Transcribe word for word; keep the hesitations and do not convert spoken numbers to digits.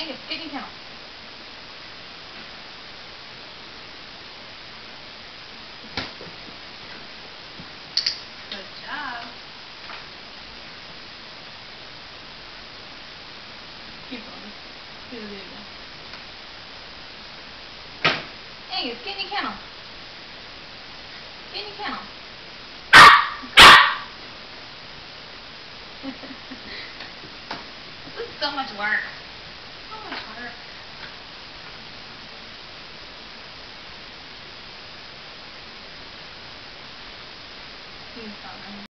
Angus, get in your kennel. Good job. Keep going. Do the video. Angus, get in your kennel. Get in your kennel. This is so much work. So much work. He's fine.